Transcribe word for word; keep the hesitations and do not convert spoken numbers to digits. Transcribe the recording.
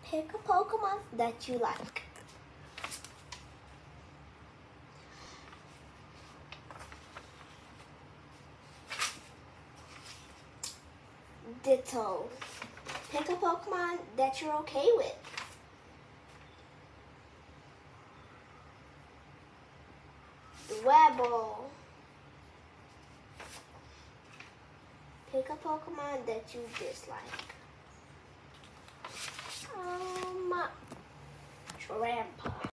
Pick a Pokemon that you like. Ditto. Pick a Pokemon that you're okay with. Rebel. Pick a Pokemon that you dislike. Um, Trampa.